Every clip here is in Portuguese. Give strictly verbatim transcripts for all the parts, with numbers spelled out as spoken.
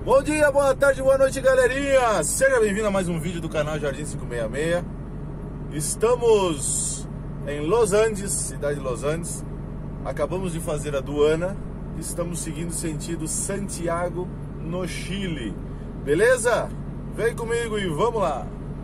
Bom dia, boa tarde, boa noite, galerinha! Seja bem-vindo a mais um vídeo do canal Jardim cinco seis seis. Estamos em Los Andes, cidade de Los Andes. Acabamos de fazer a aduana. Estamos seguindo sentido Santiago, no Chile. Beleza? Vem comigo e vamos lá!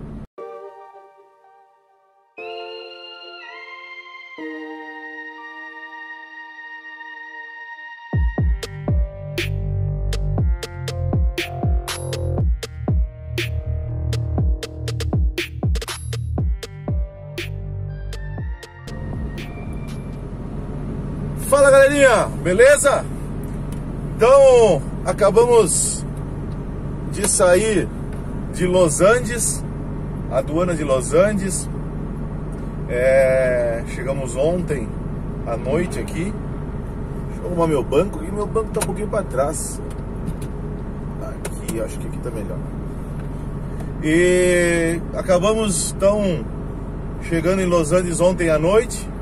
Fala, galerinha, beleza? Então, acabamos de sair de Los Andes, a aduana de Los Andes. é, Chegamos ontem à noite aqui. Deixa eu arrumar meu banco, e meu banco tá um pouquinho para trás. Aqui, acho que aqui tá melhor. E acabamos, então, chegando em Los Andes ontem à noite.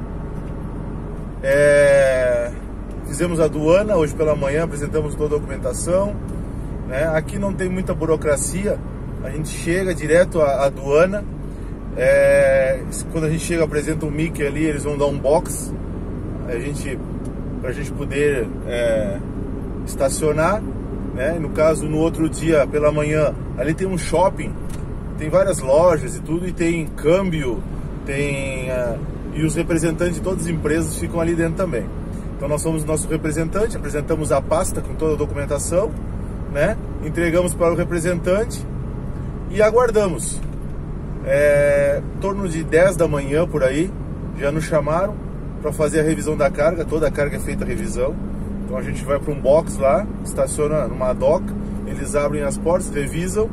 É, fizemos a aduana, hoje pela manhã apresentamos toda a documentação, né? Aqui não tem muita burocracia, a gente chega direto à aduana. É, quando a gente chega, apresenta o Mickey ali, eles vão dar um box a gente, pra gente poder é, estacionar, né? No caso, no outro dia pela manhã, ali tem um shopping, tem várias lojas e tudo, e tem câmbio, tem... É, e os representantes de todas as empresas ficam ali dentro também. Então nós somos o nosso representante, apresentamos a pasta com toda a documentação, né? Entregamos para o representante e aguardamos. É, em torno de dez da manhã por aí, já nos chamaram para fazer a revisão da carga. Toda a carga é feita a revisão. Então a gente vai para um box lá, estaciona numa doca, eles abrem as portas, revisam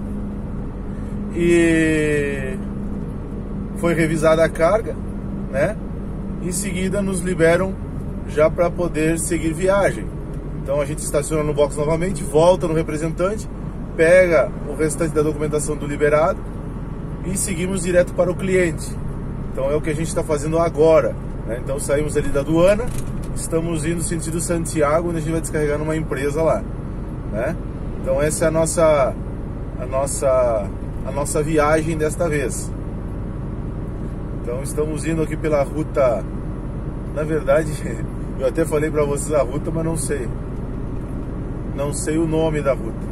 e foi revisada a carga, né? Em seguida nos liberam já para poder seguir viagem. Então a gente estaciona no box novamente, volta no representante, pega o restante da documentação do liberado e seguimos direto para o cliente. Então é o que a gente está fazendo agora, né? Então saímos ali da aduana, estamos indo no sentido Santiago, onde a gente vai descarregar numa empresa lá, né? Então essa é a nossa a nossa a nossa viagem desta vez. Então estamos indo aqui pela ruta, na verdade, eu até falei para vocês a ruta, mas não sei, não sei o nome da ruta.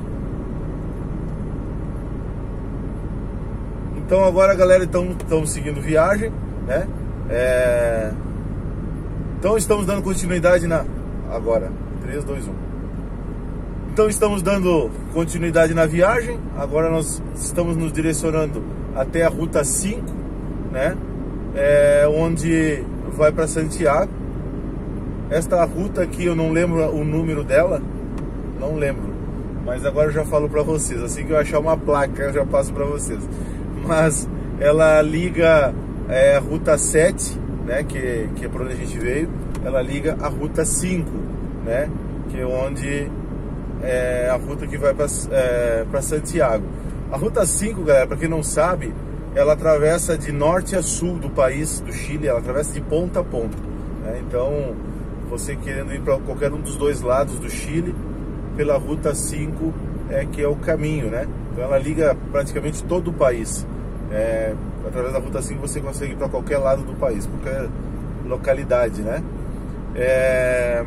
Então agora, galera, estamos seguindo viagem, né? É... Então estamos dando continuidade na... Agora, três, dois, um. Então estamos dando continuidade na viagem. Agora nós estamos nos direcionando até a ruta cinco, né? É, onde vai para Santiago. Esta ruta aqui eu não lembro o número dela, não lembro, mas agora eu já falo para vocês. Assim que eu achar uma placa eu já passo para vocês. Mas ela liga é, a ruta sete, né, que, que é por onde a gente veio. Ela liga a ruta cinco, né, que é onde é a ruta que vai para é, para Santiago. A ruta cinco, galera, para quem não sabe, ela atravessa de norte a sul do país, do Chile, ela atravessa de ponta a ponta, né? Então, você querendo ir para qualquer um dos dois lados do Chile, pela ruta cinco é que é o caminho, né? Então ela liga praticamente todo o país. É, através da ruta cinco você consegue ir para qualquer lado do país, qualquer localidade, né? É...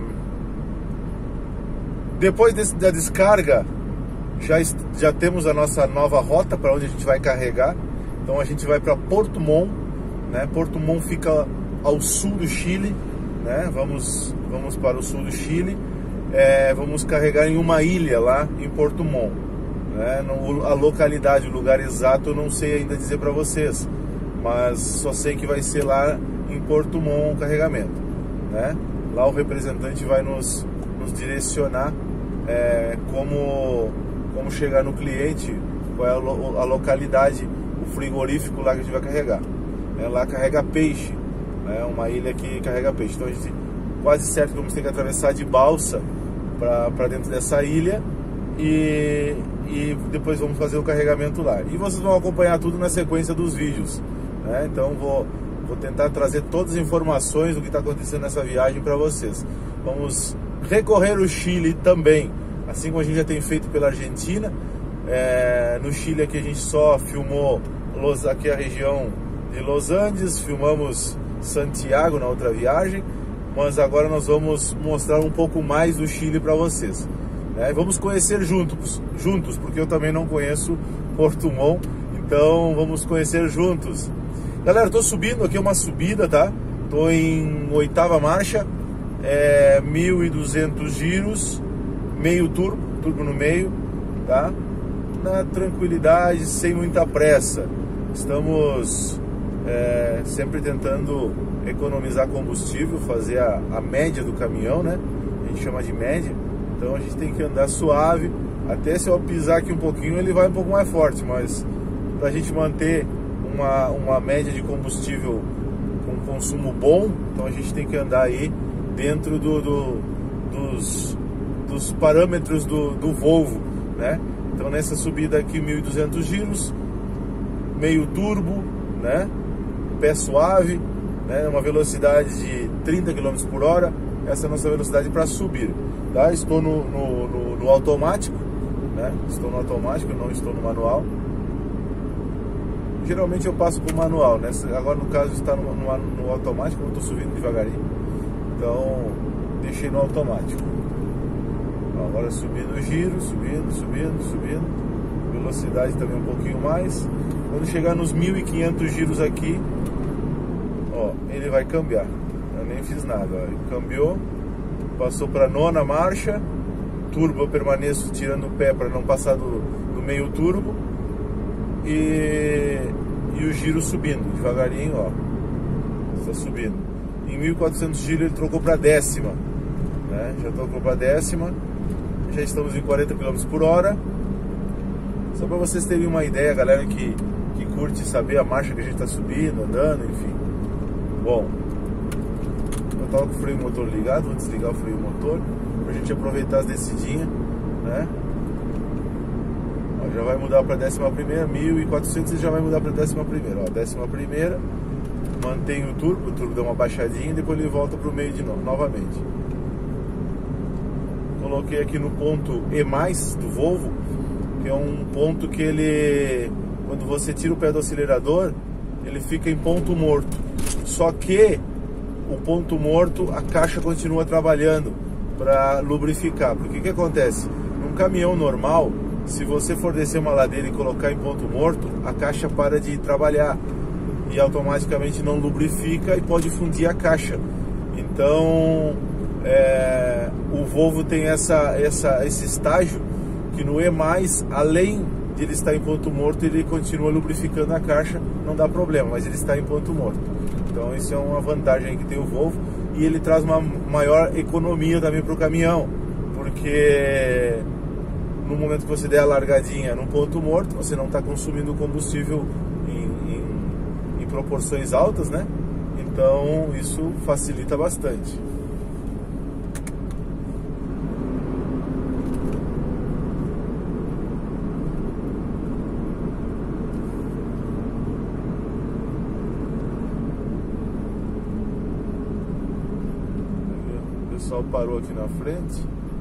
Depois desse, da descarga, já, já temos a nossa nova rota para onde a gente vai carregar. Então a gente vai para Porto Montt, né? Porto Montt fica ao sul do Chile, né? Vamos, vamos para o sul do Chile. É, vamos carregar em uma ilha lá em Porto Montt, né? No, a localidade, o lugar exato eu não sei ainda dizer para vocês, mas só sei que vai ser lá em Porto Montt o carregamento, né? Lá o representante vai nos, nos direcionar é, como, como chegar no cliente, qual é a, lo, a localidade, o frigorífico lá que a gente vai carregar. É, lá carrega peixe, né? Uma ilha que carrega peixe. Então a gente quase certo que vamos ter que atravessar de balsa para dentro dessa ilha e, e depois vamos fazer o carregamento lá. E vocês vão acompanhar tudo na sequência dos vídeos, né? Então vou, vou tentar trazer todas as informações do que está acontecendo nessa viagem para vocês. Vamos recorrer o Chile também, assim como a gente já tem feito pela Argentina. É, no Chile aqui a gente só filmou Los, aqui a região de Los Andes, filmamos Santiago na outra viagem, mas agora nós vamos mostrar um pouco mais do Chile para vocês, né? Vamos conhecer juntos, juntos, porque eu também não conheço Porto Montt, então vamos conhecer juntos. Galera, tô subindo, aqui é uma subida, tá? Tô em oitava marcha, é, mil e duzentos giros, meio turbo, turbo no meio, tá? Na tranquilidade, sem muita pressa. Estamos é, sempre tentando economizar combustível, fazer a, a média do caminhão, né? A gente chama de média. Então a gente tem que andar suave. Até se eu pisar aqui um pouquinho, ele vai um pouco mais forte. Mas para a gente manter uma, uma média de combustível com consumo bom, então a gente tem que andar aí dentro do, do, dos, dos parâmetros do, do Volvo, né? Então nessa subida aqui, mil e duzentos giros, meio turbo, né? Pé suave, né? Uma velocidade de trinta quilômetros por hora. Essa é a nossa velocidade para subir, tá? Estou no, no, no, no automático, né? Estou no automático, não estou no manual. Geralmente eu passo por manual, né? Agora no caso está no, no, no automático, eu estou subindo devagarinho, então deixei no automático. Agora subindo o giro, subindo, subindo, subindo. Velocidade também um pouquinho mais. Quando chegar nos mil e quinhentos giros aqui, ó, ele vai cambiar. Eu nem fiz nada, ó. Ele cambiou, passou para nona marcha. Turbo eu permaneço tirando o pé para não passar do, do meio turbo. E, e o giro subindo, devagarinho, ó. Está subindo. Em mil e quatrocentos giros ele trocou para décima, né? Já trocou para décima. Já estamos em quarenta quilômetros por hora. Só para vocês terem uma ideia, galera que, que curte saber a marcha que a gente está subindo, andando, enfim. Bom, eu estava com o freio motor ligado, vou desligar o freio motor para a gente aproveitar as descidinhas, né? Ó, já vai mudar para a décima primeira, mil e quatrocentos e já vai mudar para a décima primeira. Ó, décima primeira, mantém o turbo, o turbo dá uma baixadinha e depois ele volta para o meio de novo, novamente. Coloquei aqui no ponto E mais, do Volvo, que é um ponto que ele, quando você tira o pé do acelerador, ele fica em ponto morto. Só que o ponto morto, a caixa continua trabalhando para lubrificar. Porque o que acontece? Num caminhão normal, se você for descer uma ladeira e colocar em ponto morto, a caixa para de trabalhar e automaticamente não lubrifica e pode fundir a caixa. Então É, o Volvo tem essa, essa, esse estágio que no E mais, além de ele estar em ponto morto, ele continua lubrificando a caixa, não dá problema, mas ele está em ponto morto. Então isso é uma vantagem que tem o Volvo, e ele traz uma maior economia também para o caminhão, porque no momento que você der a largadinha num ponto morto, você não está consumindo combustível em, em, em proporções altas, né? Então isso facilita bastante. O pessoal parou aqui na frente.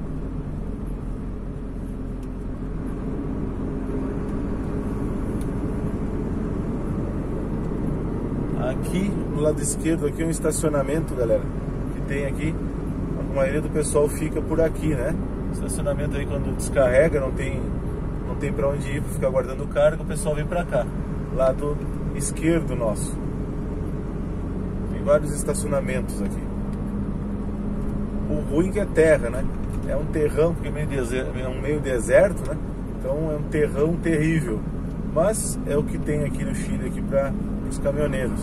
Aqui no lado esquerdo aqui é um estacionamento, galera, que tem aqui. A maioria do pessoal fica por aqui, né? Estacionamento aí, quando descarrega, não tem não tem para onde ir, para ficar guardando carga, o pessoal vem para cá, lado esquerdo nosso. Tem vários estacionamentos aqui. O ruim que é terra, né? É um terrão, porque é meio deserto, é um meio deserto, né? Então é um terrão terrível. Mas é o que tem aqui no Chile aqui para os caminhoneiros.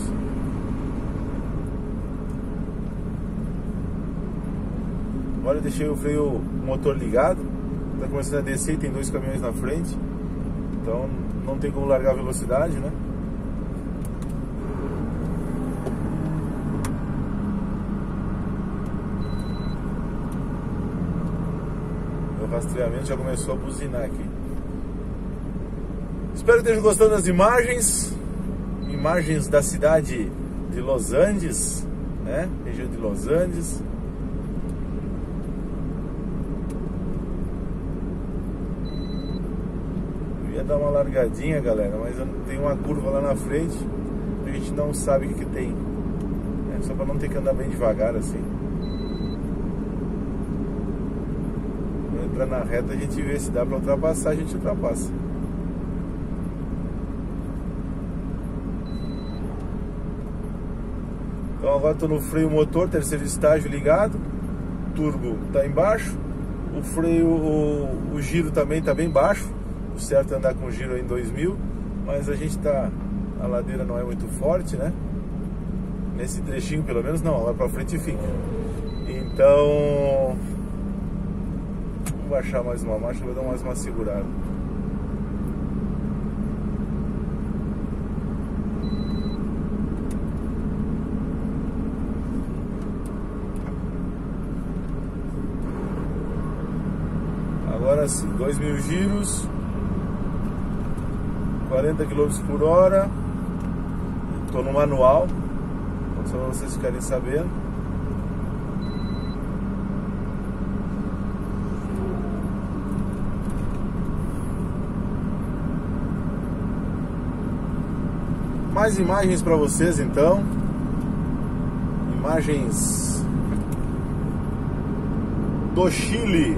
Agora eu deixei o freio motor ligado. Está começando a descer e tem dois caminhões na frente. Então não tem como largar a velocidade, né? O rastreamento já começou a buzinar aqui. Espero que estejam gostando das imagens. Imagens da cidade de Los Andes, né? Região de Los Andes. Ia dar uma largadinha, galera, mas tem uma curva lá na frente, a gente não sabe o que, que tem. É só pra não ter que andar bem devagar assim. Entra na reta, a gente vê se dá pra ultrapassar, a gente ultrapassa. Então agora estou no freio motor, terceiro estágio ligado, turbo está embaixo, o freio, o, o giro também está bem baixo, o certo é andar com giro em dois mil, mas a gente está, a ladeira não é muito forte, né? Nesse trechinho pelo menos não, lá para frente fica. Então, vou baixar mais uma marcha, vou dar mais uma segurada. Agora sim, dois mil giros, quarenta quilômetros por hora. Estou no manual, só para vocês ficarem sabendo. Mais imagens para vocês então. Imagens do Chile.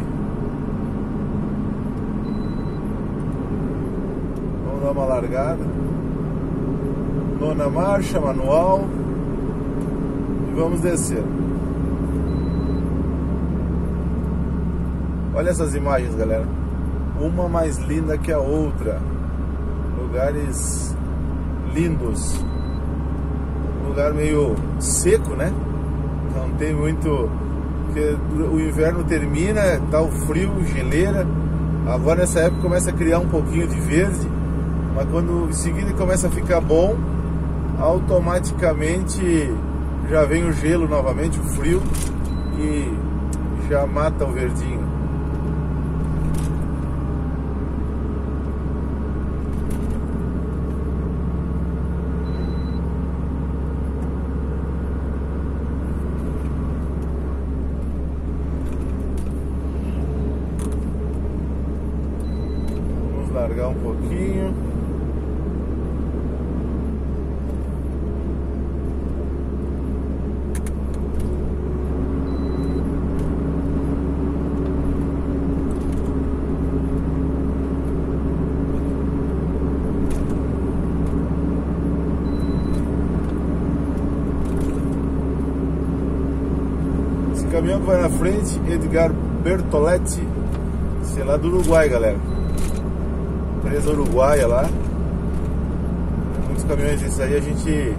Vamos dar uma largada. Nona marcha, manual. E vamos descer. Olha essas imagens, galera. Uma mais linda que a outra. Lugares lindos. Um lugar meio seco, né? Não tem muito. Porque o inverno termina, tá o frio, geleira. Agora nessa época começa a criar um pouquinho de verde. Mas quando em seguida começa a ficar bom, automaticamente já vem o gelo novamente, o frio, e já mata o verdinho. Vamos largar um pouquinho. O caminhão que vai na frente, Edgar Bertoletti, sei lá, do Uruguai, galera. Empresa uruguaia lá. Muitos caminhões desses aí a gente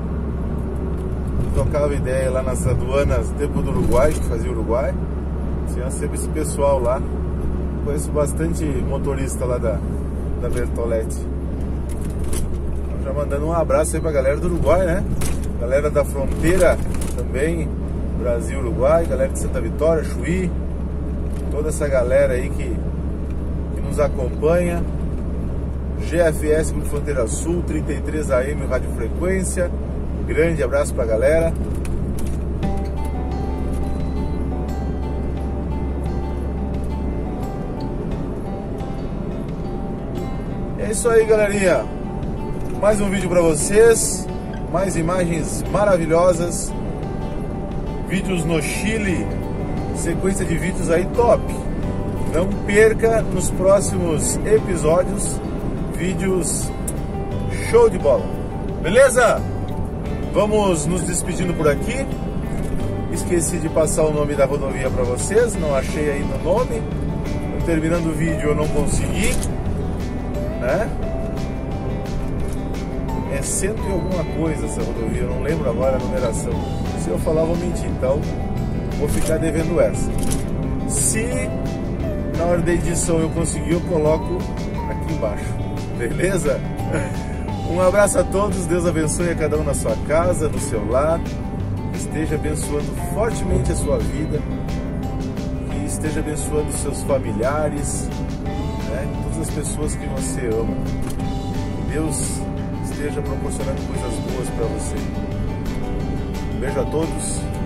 tocava ideia lá nas aduanas tempo do Uruguai, que fazia Uruguai. Tinha sempre esse pessoal lá. Conheço bastante motorista lá da, da Bertoletti. Já mandando um abraço aí pra galera do Uruguai, né? Galera da fronteira também. Brasil, Uruguai, galera de Santa Vitória, Chuí, toda essa galera aí que, que nos acompanha. G F S Grupo Fronteira Sul, trinta e três A M Rádio Frequência. Grande abraço pra galera. É isso aí, galerinha. Mais um vídeo pra vocês. Mais imagens maravilhosas. Vídeos no Chile, sequência de vídeos aí top. Não perca nos próximos episódios vídeos show de bola. Beleza? Vamos nos despedindo por aqui. Esqueci de passar o nome da rodovia para vocês, não achei ainda o nome. Terminando o vídeo eu não consegui, né? É cento e alguma coisa essa rodovia, eu não lembro agora a numeração. Se eu falar, vou mentir, então vou ficar devendo essa. Se na hora da edição eu conseguir, eu coloco aqui embaixo, beleza? Um abraço a todos, Deus abençoe a cada um na sua casa, no seu lar, esteja abençoando fortemente a sua vida, que esteja abençoando seus familiares, né? Todas as pessoas que você ama. Que Deus esteja proporcionando coisas boas para você. Um beijo a todos.